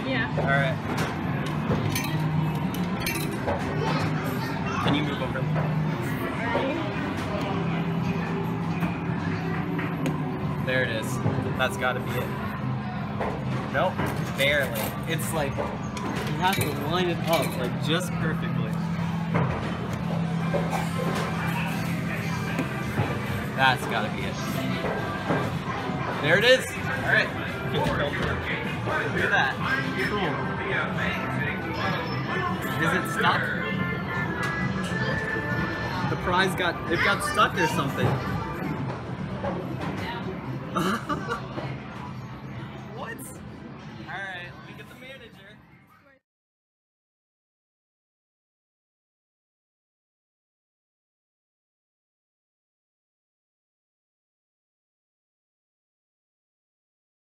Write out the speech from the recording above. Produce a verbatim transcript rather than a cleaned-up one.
Yeah. Alright. Can you move over? There it is. That's gotta be it. Nope, barely. It's like, you have to line it up, like, just perfectly. That's gotta be it. There it is! Alright. Look at that. Cool. Is it stuck? The prize got, it got stuck or something.